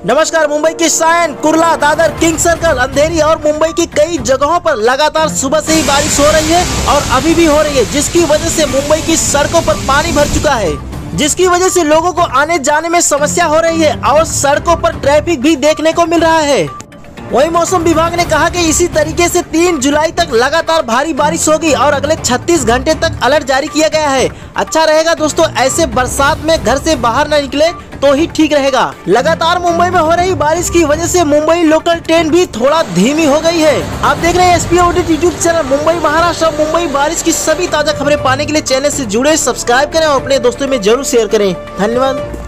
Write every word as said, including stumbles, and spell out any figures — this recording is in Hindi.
नमस्कार। मुंबई की सायन, कुर्ला, दादर, किंग सर्कल, अंधेरी और मुंबई की कई जगहों पर लगातार सुबह से ही बारिश हो रही है और अभी भी हो रही है, जिसकी वजह से मुंबई की सड़कों पर पानी भर चुका है, जिसकी वजह से लोगों को आने जाने में समस्या हो रही है और सड़कों पर ट्रैफिक भी देखने को मिल रहा है। वही मौसम विभाग ने कहा कि इसी तरीके से तीन जुलाई तक लगातार भारी बारिश होगी और अगले छत्तीस घंटे तक अलर्ट जारी किया गया है। अच्छा रहेगा दोस्तों, ऐसे बरसात में घर से बाहर न निकले तो ही ठीक रहेगा। लगातार मुंबई में हो रही बारिश की वजह से मुंबई लोकल ट्रेन भी थोड़ा धीमी हो गई है। आप देख रहे हैं SP update YouTube channel. Mumbai Maharashtra और मुंबई बारिश की सभी ताजा खबरें पाने के लिए चैनल से जुड़े, सब्सक्राइब करें और अपने दोस्तों में जरूर शेयर करें। धन्यवाद।